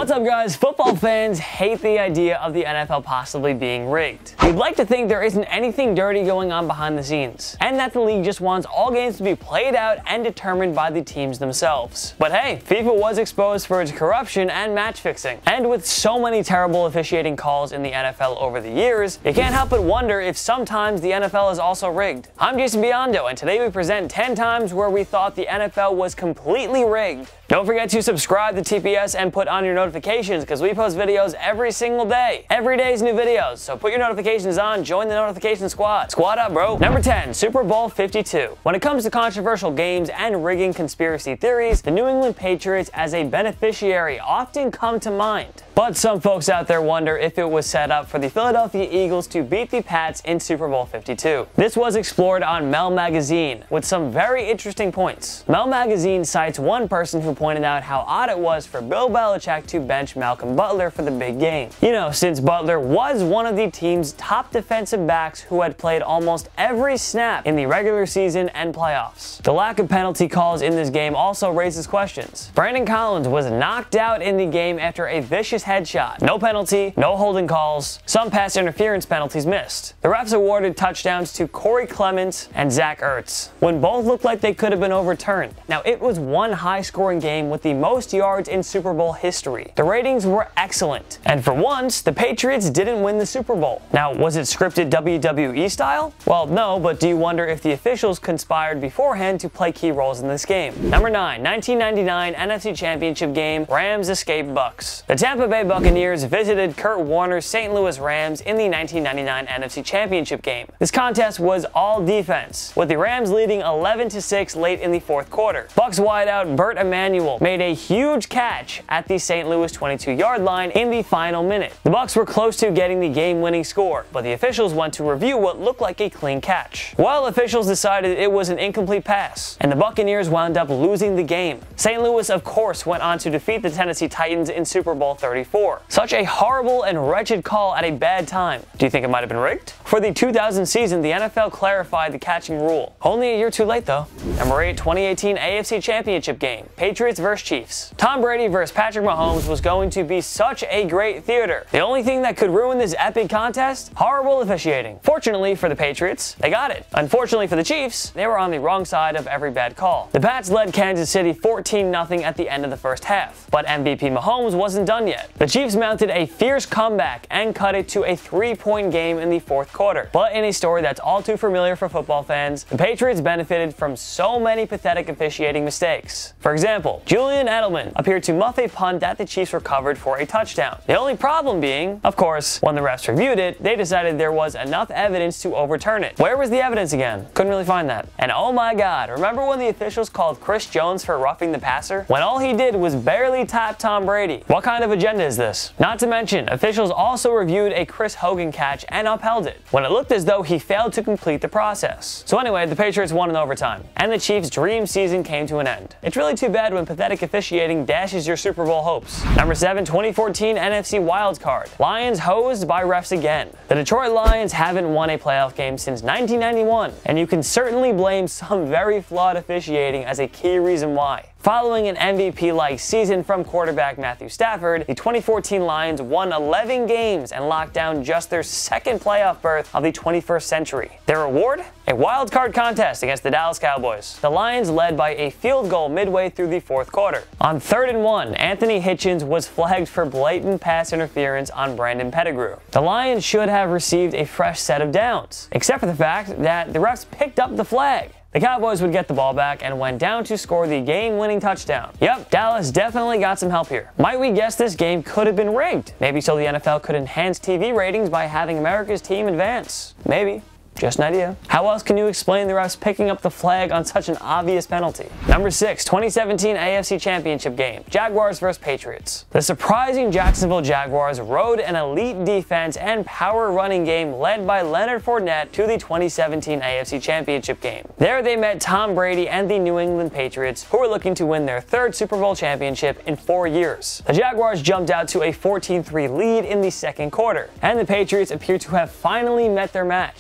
What's up, guys? Football fans hate the idea of the NFL possibly being rigged. You'd like to think there isn't anything dirty going on behind the scenes, and that the league just wants all games to be played out and determined by the teams themselves. But hey, FIFA was exposed for its corruption and match fixing. And with so many terrible officiating calls in the NFL over the years, you can't help but wonder if sometimes the NFL is also rigged. I'm Biondo, and today we present 10 times where we thought the NFL was completely rigged. Don't forget to subscribe to TPS and put on your notifications because we post videos every single day. Every day is new videos, so put your notifications on, join the notification squad. Squad up, bro. Number 10, Super Bowl 52. When it comes to controversial games and rigging conspiracy theories, the New England Patriots as a beneficiary often come to mind. But some folks out there wonder if it was set up for the Philadelphia Eagles to beat the Pats in Super Bowl 52. This was explored on Mel Magazine with some very interesting points. Mel Magazine cites one person who pointed out how odd it was for Bill Belichick to bench Malcolm Butler for the big game. You know, since Butler was one of the team's top defensive backs who had played almost every snap in the regular season and playoffs. The lack of penalty calls in this game also raises questions. Brandon Collins was knocked out in the game after a vicious headshot. No penalty, no holding calls, some pass interference penalties missed. The refs awarded touchdowns to Corey Clement and Zach Ertz, when both looked like they could have been overturned. Now, it was one high-scoring game with the most yards in Super Bowl history. The ratings were excellent, and for once, the Patriots didn't win the Super Bowl. Now, was it scripted WWE style? Well, no, but do you wonder if the officials conspired beforehand to play key roles in this game? Number 9, 1999 NFC Championship game, Rams escape Bucks. The Tampa Bay Buccaneers visited Kurt Warner's St. Louis Rams in the 1999 NFC Championship game. This contest was all defense, with the Rams leading 11-6 late in the fourth quarter. Bucs wideout Burt Emanuel made a huge catch at the St. Louis 22-yard line in the final minute. The Bucs were close to getting the game-winning score, but the officials went to review what looked like a clean catch. Well, officials decided it was an incomplete pass, and the Buccaneers wound up losing the game. St. Louis, of course, went on to defeat the Tennessee Titans in Super Bowl 34. Such a horrible and wretched call at a bad time. Do you think it might have been rigged? For the 2000 season, the NFL clarified the catching rule. Only a year too late, though. Number 8, 2018 AFC Championship game, Patriots vs. Chiefs. Tom Brady vs. Patrick Mahomes was going to be such a great theater. The only thing that could ruin this epic contest? Horrible officiating. Fortunately for the Patriots, they got it. Unfortunately for the Chiefs, they were on the wrong side of every bad call. The Pats led Kansas City 14-0 at the end of the first half, but MVP Mahomes wasn't done yet. The Chiefs mounted a fierce comeback and cut it to a 3-point game in the fourth quarter. But in a story that's all too familiar for football fans, the Patriots benefited from so many pathetic officiating mistakes. For example, Julian Edelman appeared to muff a punt that the Chiefs recovered for a touchdown. The only problem being, of course, when the refs reviewed it, they decided there was enough evidence to overturn it. Where was the evidence again? Couldn't really find that. And oh my god, remember when the officials called Chris Jones for roughing the passer? When all he did was barely tap Tom Brady. What kind of agenda is this? Not to mention, officials also reviewed a Chris Hogan catch and upheld it, when it looked as though he failed to complete the process. So anyway, the Patriots won in overtime, and the Chiefs' dream season came to an end. It's really too bad when pathetic officiating dashes your Super Bowl hopes. Number 7, 2014 NFC wildcard. Lions hosed by refs again. The Detroit Lions haven't won a playoff game since 1991, and you can certainly blame some very flawed officiating as a key reason why. Following an MVP-like season from quarterback Matthew Stafford, the 2014 Lions won 11 games and locked down just their second playoff berth of the 21st century. Their reward? A wild card contest against the Dallas Cowboys. The Lions led by a field goal midway through the fourth quarter. On 3rd and 1, Anthony Hitchens was flagged for blatant pass interference on Brandon Pettigrew. The Lions should have received a fresh set of downs, except for the fact that the refs picked up the flag. The Cowboys would get the ball back and went down to score the game-winning touchdown. Yep, Dallas definitely got some help here. Might we guess this game could have been rigged? Maybe so the NFL could enhance TV ratings by having America's team advance. Maybe. Just an idea. How else can you explain the refs picking up the flag on such an obvious penalty? Number 6, 2017 AFC Championship game, Jaguars vs. Patriots. The surprising Jacksonville Jaguars rode an elite defense and power running game led by Leonard Fournette to the 2017 AFC Championship game. There they met Tom Brady and the New England Patriots, who were looking to win their 3rd Super Bowl championship in 4 years. The Jaguars jumped out to a 14-3 lead in the second quarter, and the Patriots appeared to have finally met their match. Of course,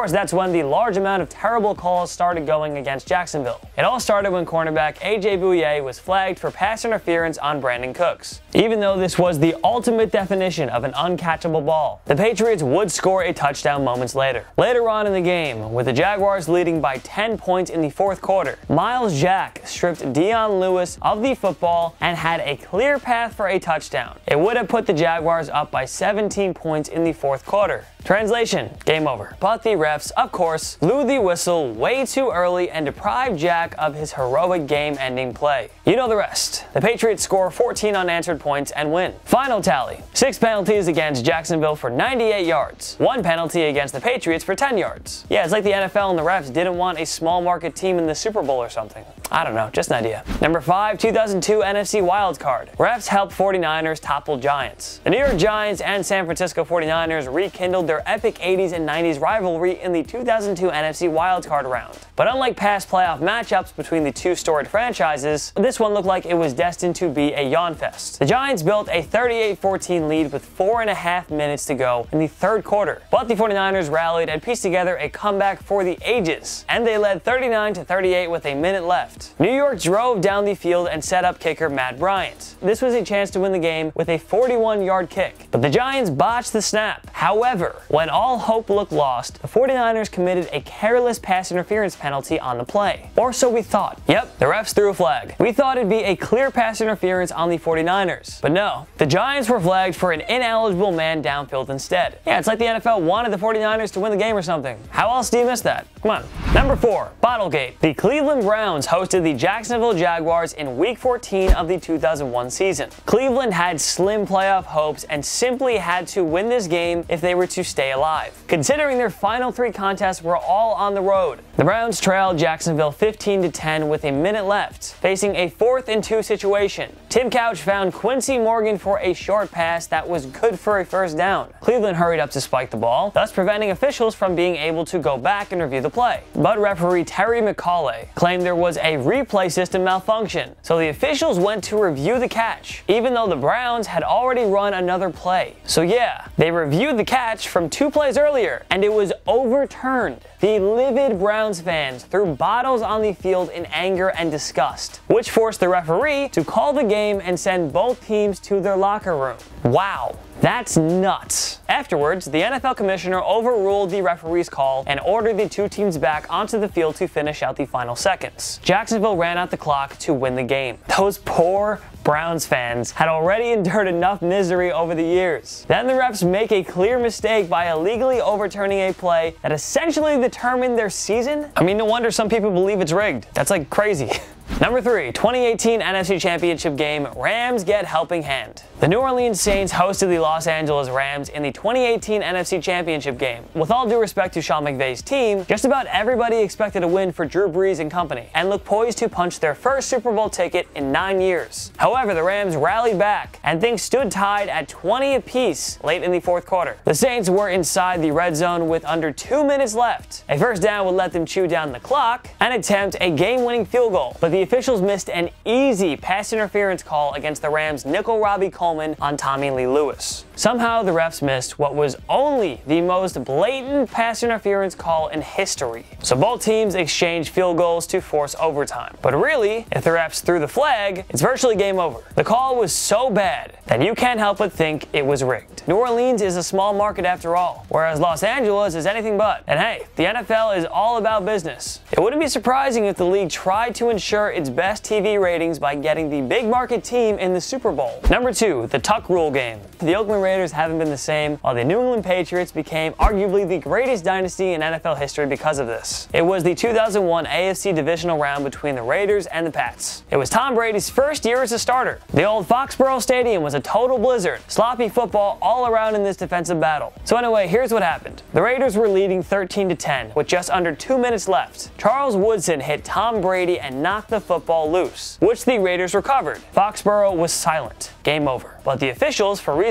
course, that's when the large amount of terrible calls started going against Jacksonville. It all started when cornerback A.J. Bouye was flagged for pass interference on Brandon Cooks. Even though this was the ultimate definition of an uncatchable ball, the Patriots would score a touchdown moments later. Later on in the game, with the Jaguars leading by 10 points in the fourth quarter, Miles Jack stripped Dion Lewis of the football and had a clear path for a touchdown. It would have put the Jaguars up by 17 points in the fourth quarter. Translation, game over. But the refs, of course, blew the whistle way too early and deprived Jack of his heroic game-ending play. You know the rest. The Patriots score 14 unanswered points and win. Final tally: 6 penalties against Jacksonville for 98 yards, 1 penalty against the Patriots for 10 yards. Yeah, it's like the NFL and the refs didn't want a small market team in the Super Bowl or something. I don't know, just an idea. Number 5, 2002 NFC wildcard. Refs helped 49ers topple Giants. The New York Giants and San Francisco 49ers rekindled their epic 80s and 90s rivalry in the 2002 NFC wildcard round. But unlike past playoff matchups between the two storied franchises, this one looked like it was destined to be a yawn fest. The Giants built a 38-14 lead with 4.5 minutes to go in the third quarter, but the 49ers rallied and pieced together a comeback for the ages, and they led 39-38 with a minute left. New York drove down the field and set up kicker Matt Bryant. This was a chance to win the game with a 41-yard kick, but the Giants botched the snap. However, when all hope looked lost, the 49ers committed a careless pass interference penalty on the play. Or so we thought. Yep, the refs threw a flag. We thought it'd be a clear pass interference on the 49ers. But no, the Giants were flagged for an ineligible man downfield instead. Yeah, it's like the NFL wanted the 49ers to win the game or something. How else do you miss that? Come on. Number 4, Bottlegate. The Cleveland Browns hosted the Jacksonville Jaguars in Week 14 of the 2001 season. Cleveland had slim playoff hopes and simply had to win this game if they were to stay alive, considering their final 3 contests were all on the road. The Browns trailed Jacksonville 15-10 with a minute left, facing a 4th and 2 situation. Tim Couch found Quincy Morgan for a short pass that was good for a first down. Cleveland hurried up to spike the ball, thus preventing officials from being able to go back and review the play. But referee Terry McCauley claimed there was a replay system malfunction, so the officials went to review the catch, even though the Browns had already run another play. So yeah, they reviewed the catch from 2 plays earlier, and it was overturned. The livid Browns fans threw bottles on the field in anger and disgust, which forced the referee to call the game and send both teams to their locker room. Wow. That's nuts. Afterwards, the NFL commissioner overruled the referee's call and ordered the 2 teams back onto the field to finish out the final seconds. Jacksonville ran out the clock to win the game. Those poor Browns fans had already endured enough misery over the years. Then the refs make a clear mistake by illegally overturning a play that essentially determined their season. I mean, no wonder some people believe it's rigged. That's like crazy. Number 3, 2018 NFC Championship game, Rams get helping hand. The New Orleans Saints hosted the Los Angeles Rams in the 2018 NFC Championship game. With all due respect to Sean McVay's team, just about everybody expected a win for Drew Brees and company, and looked poised to punch their first Super Bowl ticket in 9 years. However, the Rams rallied back, and things stood tied at 20 apiece late in the fourth quarter. The Saints were inside the red zone with under 2 minutes left. A first down would let them chew down the clock and attempt a game-winning field goal, but the officials missed an easy pass interference call against the Rams' nickel Robbie Coleman on Tommy Lee Lewis. Somehow the refs missed what was only the most blatant pass interference call in history. So both teams exchanged field goals to force overtime. But really, if the refs threw the flag, it's virtually game over. The call was so bad that you can't help but think it was rigged. New Orleans is a small market after all, whereas Los Angeles is anything but. And hey, the NFL is all about business. It wouldn't be surprising if the league tried to ensure its best TV ratings by getting the big market team in the Super Bowl. Number 2, the Tuck Rule game. The Oakland Raiders haven't been the same, while the New England Patriots became arguably the greatest dynasty in NFL history because of this. It was the 2001 AFC divisional round between the Raiders and the Pats. It was Tom Brady's first year as a starter. The old Foxborough Stadium was a total blizzard. Sloppy football all around in this defensive battle. So anyway, here's what happened. The Raiders were leading 13-10 with just under 2 minutes left. Charles Woodson hit Tom Brady and knocked the football loose, which the Raiders recovered. Foxborough was silent. Game over. But the officials, for reasons unknown,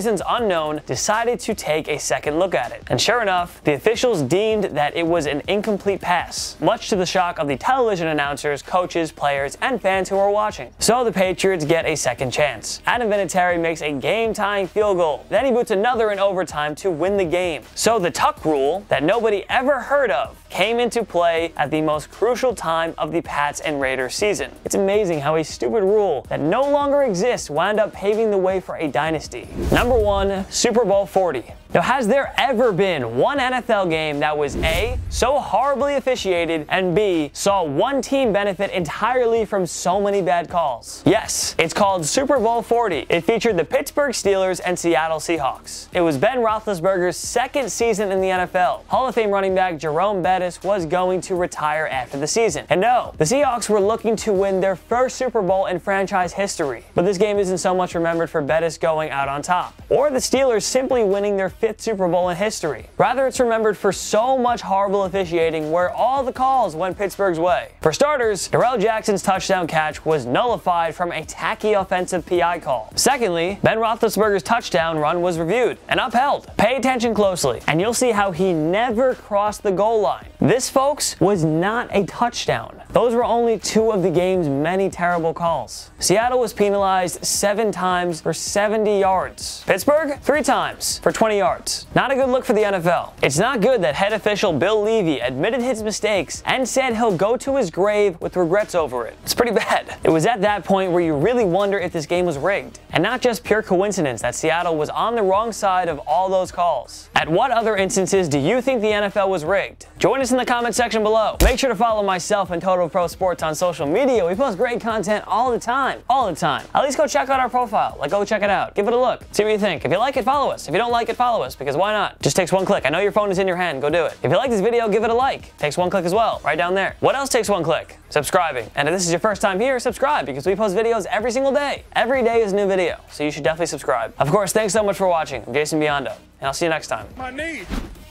unknown decided to take a second look at it. And sure enough, the officials deemed that it was an incomplete pass, much to the shock of the television announcers, coaches, players, and fans who were watching. So the Patriots get a second chance. Adam Vinatieri makes a game-tying field goal. Then he boots another in overtime to win the game. So the tuck rule that nobody ever heard of came into play at the most crucial time of the Pats and Raiders season. It's amazing how a stupid rule that no longer exists wound up paving the way for a dynasty. Number 1, Super Bowl 40. Now, has there ever been one NFL game that was A, so horribly officiated, and B, saw one team benefit entirely from so many bad calls? Yes, it's called Super Bowl 40. It featured the Pittsburgh Steelers and Seattle Seahawks. It was Ben Roethlisberger's second season in the NFL. Hall of Fame running back Jerome Bettis was going to retire after the season. And no, the Seahawks were looking to win their first Super Bowl in franchise history. But this game isn't so much remembered for Bettis going out on top, or the Steelers simply winning their 5th Super Bowl in history. Rather, it's remembered for so much horrible officiating where all the calls went Pittsburgh's way. For starters, Darrell Jackson's touchdown catch was nullified from a tacky offensive PI call. Secondly, Ben Roethlisberger's touchdown run was reviewed and upheld. Pay attention closely, and you'll see how he never crossed the goal line. This, folks, was not a touchdown. Those were only 2 of the game's many terrible calls. Seattle was penalized 7 times for 70 yards. Pittsburgh, 3 times for 20 yards. Not a good look for the NFL. It's not good that head official Bill Levy admitted his mistakes and said he'll go to his grave with regrets over it. It's pretty bad. It was at that point where you really wonder if this game was rigged, and not just pure coincidence that Seattle was on the wrong side of all those calls. At what other instances do you think the NFL was rigged? Join us in the comment section below. Make sure to follow myself and Total Pro Sports on social media. We post great content all the time. At least go check out our profile. Go check it out. Give it a look. See what you think. If you like it, follow us. If you don't like it, follow us, because why not? Just takes 1 click. I know your phone is in your hand. Go do it. If you like this video, give it a like. Takes 1 click as well, right down there. What else takes 1 click? Subscribing. And if this is your first time here, subscribe, because we post videos every single day. Every day is a new video, so you should definitely subscribe. Of course, thanks so much for watching. I'm Jason Biondo, and I'll see you next time. My knee.